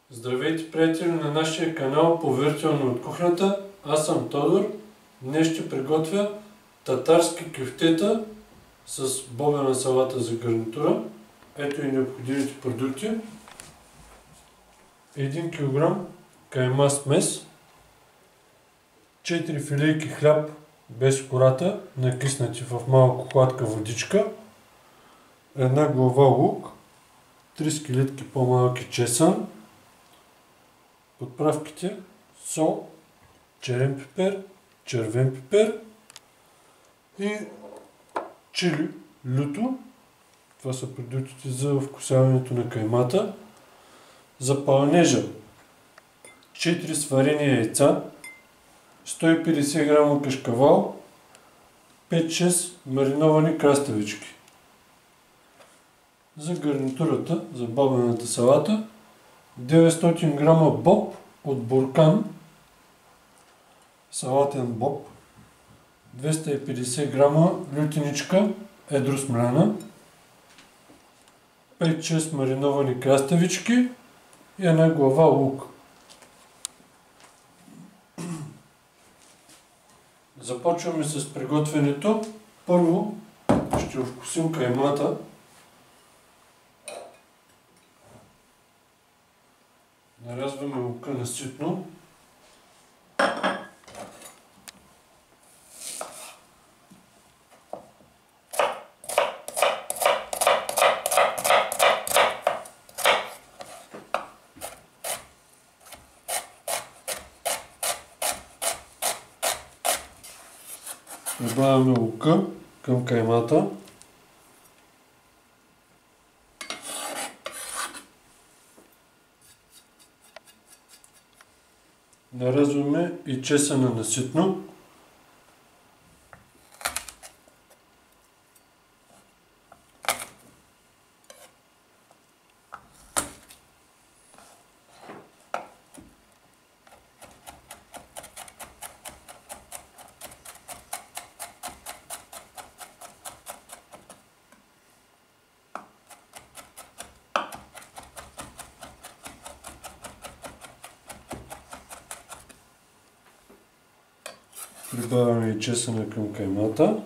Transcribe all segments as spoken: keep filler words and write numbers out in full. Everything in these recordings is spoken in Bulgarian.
Здравейте, приятели на нашия канал Поверително от кухнята. Аз съм Тодор. Днес ще приготвя татарски кюфтета с бобена салата за гарнитура. Ето и необходимите продукти. един килограм кайма смес, четири филейки хляб без кората, накиснати в малко хладка водичка, една глава лук, три скелетки по-малки чесън, подправките сол, черен пипер, червен пипер и чили люто. Това са продуктите за вкусяването на каймата. За пълнежа четири сварени яйца, сто и петдесет грама кашкавал, пет-шест мариновани краставички. За гарнитурата, за бобената салата, деветстотин грама боб от буркан, салатен боб, двеста и петдесет грама лютиничка, едро смляна, пет-шест мариновани краставички и една глава лук. Започваме с приготвянето. Първо ще вкусим каймата. Нарязваме лука на ситно. Добавяме лука към каймата. Нарязваме и чесъна на ситно. Прибавяме и чесъна към каймата.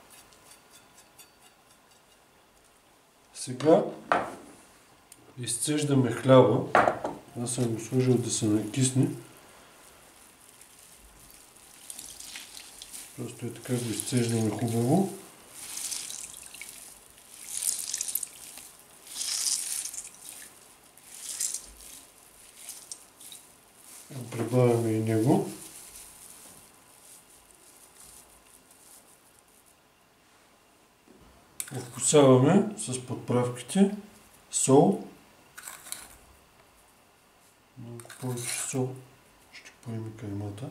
Сега изцеждаме хляба. Аз съм го сложил да се накисне. Просто е така го изцеждаме хубаво. Прибавяме и него. Вкусяваме с подправките сол. Малко повече сол ще поеме каймата.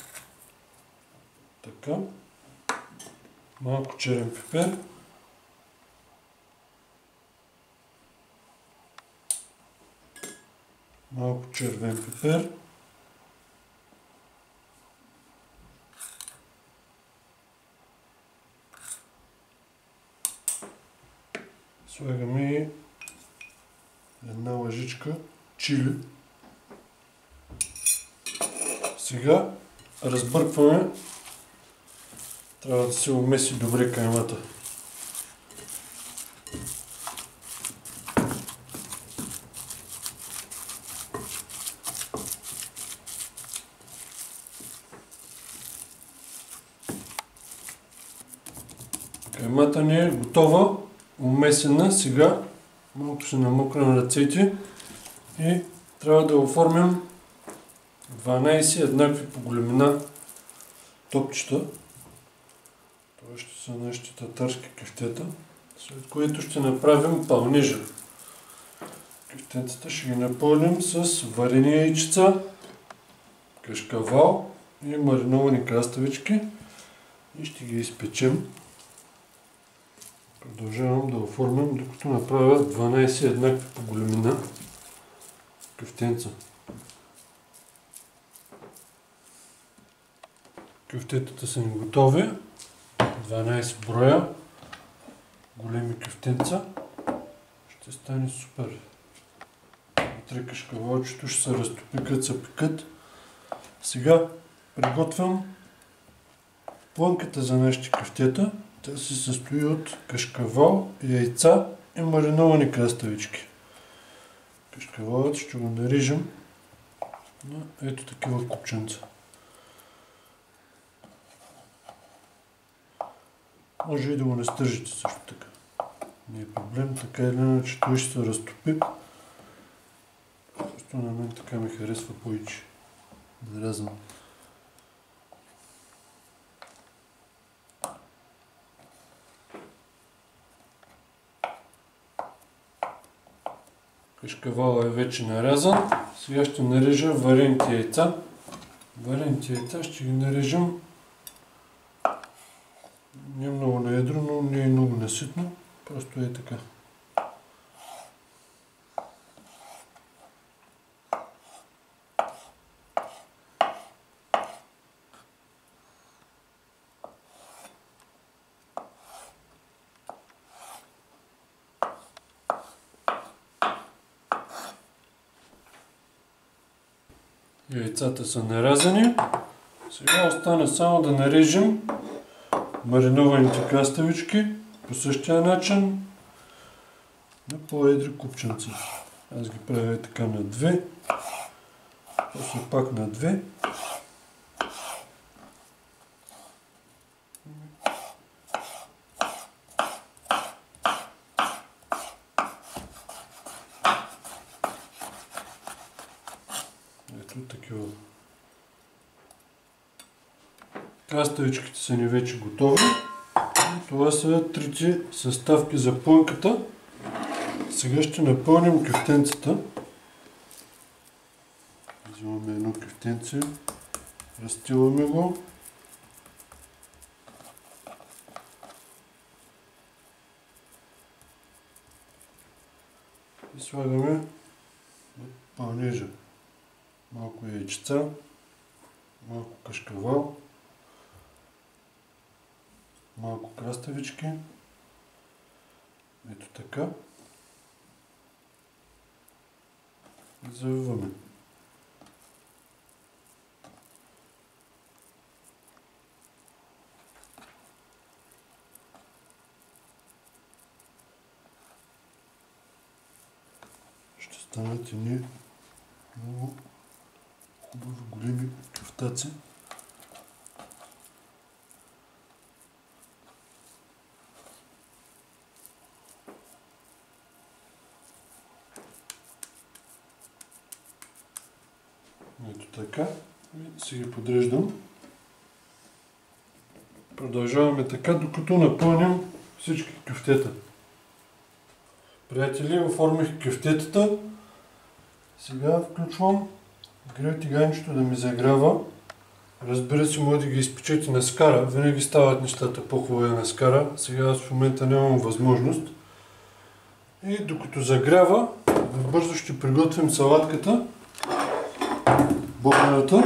Така. Малко черен пипер. Малко червен пипер. Слагаме и една лъжичка чили. Сега разбъркваме. Трябва да се умеси добре каймата. Каймата ни е готова. Умесена. Сега малко ще намокра на ръцете и трябва да оформим дванайсет еднакви по големина топчета. Това ще са нашите татарски кюфтета, след което ще направим пълнежа. Кюфтетата ще ги напълним с варени яйчица, кашкавал и мариновани краставички и ще ги изпечем. Продължавам да оформям, докато направя дванайсет еднакви по големина кюфтенца. Кюфтетата са ни готови. дванайсет броя големи кюфтенца. Ще стане супер. вътре кашкавалчето ще се разтопи, като се пекат. Сега приготвям плънката за нашите кюфтета. Тя се състои от кашкавал, яйца и мариновани краставички. Кашкавалът ще го нарежем на ето такива купченца. Може и да го настържите също така. Не е проблем, така или иначе той ще се разтопи. Просто на мен така ми харесва повече. Нарязан. Кашкавала е вече нарязан. Сега ще нарежа варените яйца. Варените яйца ще ги нарежем не много на едро, но не е много наситно. Просто е така. Яйцата са нарязани. Сега остана само да нарежем маринованите краставички по същия начин на по-едри купченца. Аз ги правя така на две, после пак на две. Ето такива. Краставичките са ни вече готови. Това са трите съставки за плънката. Сега ще напълним кюфтенцата. Взимаме едно кюфтенце, разстиламе го. И слагаме пълнежа. Малко яйчеца, малко кашкавал, малко краставички. Ето така. И завиваме. Ще станат едни много хубави големи кюфтаци. Ето така. И си ги подреждам. Продължаваме така, докато напълним всички кюфтета. Приятели, оформих кюфтетата. Сега включвам грил-тиганчето да ми загрява. Разбира се, може да ги изпечете на скара. Винаги стават нещата по-хубави на скара. Сега аз в момента нямам възможност. И докато загрява, бързо ще приготвим салатката. Бобената.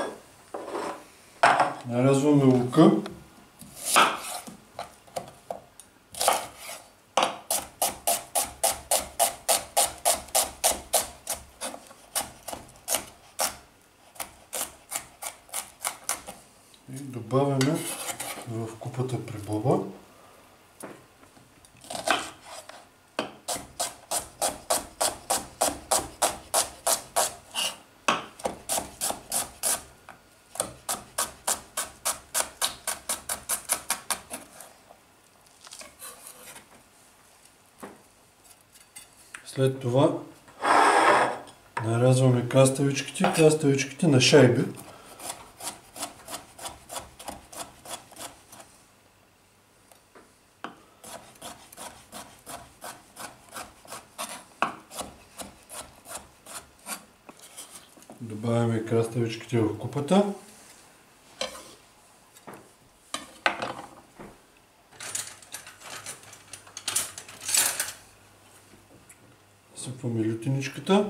Нарязваме лука. И добавяме в купата при боба. След това нарязваме краставичките, краставичките на шайби. Добавяме краставичките в купата. Съпваме лютиничката.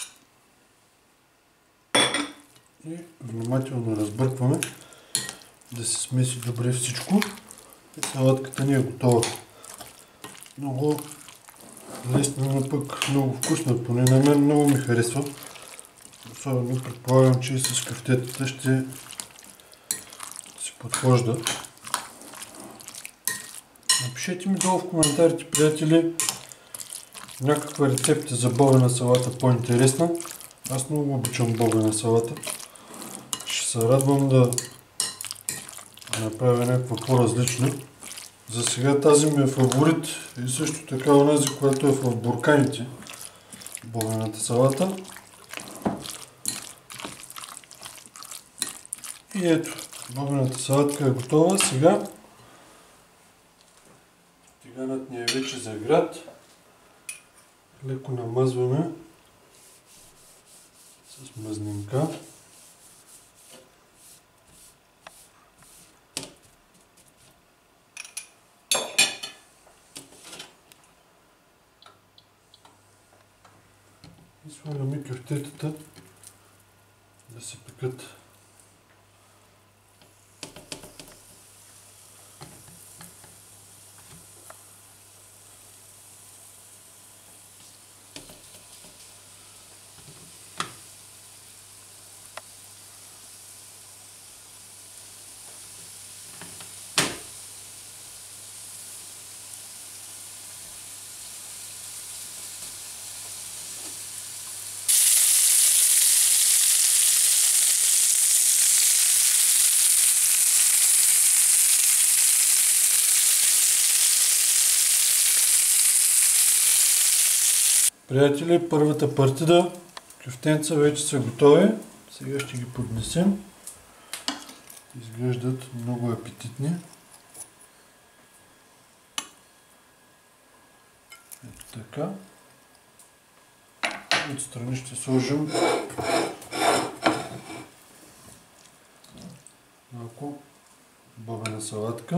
И внимателно разбъркваме, да се смеси добре всичко. И салатката ни е готова. Много лесна, но пък много вкусна. Поне на мен много ми харесва. Особено предполагам, че и с кюфтетата ще си подхожда. Напишете ми долу в коментарите, приятели, някаква рецепта за бобена салата по-интересна. Аз много обичам бобена салата. Ще се радвам да направя някаква по-различна. За сега тази ми е фаворит и също така онази, която е в бурканите. Бобената салата. И ето, бобената салатка е готова. Сега тиганът ни е вече загрят. Леко намазваме с мазнинка. И слагаме кюфтетата да се пекат. Приятели, първата партида кюфтенца вече са готови. Сега ще ги поднесем. Изглеждат много апетитни. Ето така. Отстрани ще сложим малко бобена салатка.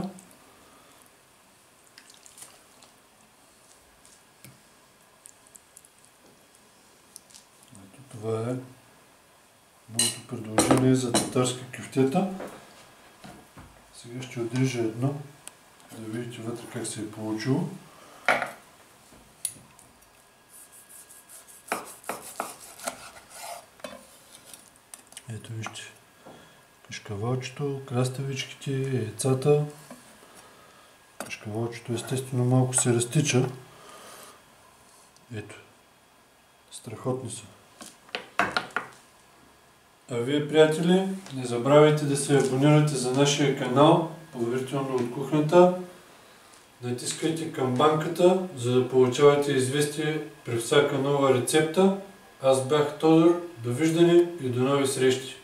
Това е моето предложение за татарска кюфтета. Сега ще отрежа едно, да видите вътре как се е получило. Ето вижте кашкавалчето, краставичките, яйцата. Кашкавалчето естествено малко се разтича. Ето. Страхотни са. А вие, приятели, не забравяйте да се абонирате за нашия канал Поверително от кухнята. Натискайте камбанката, за да получавате известие при всяка нова рецепта. Аз бях Тодор. Довиждане и до нови срещи!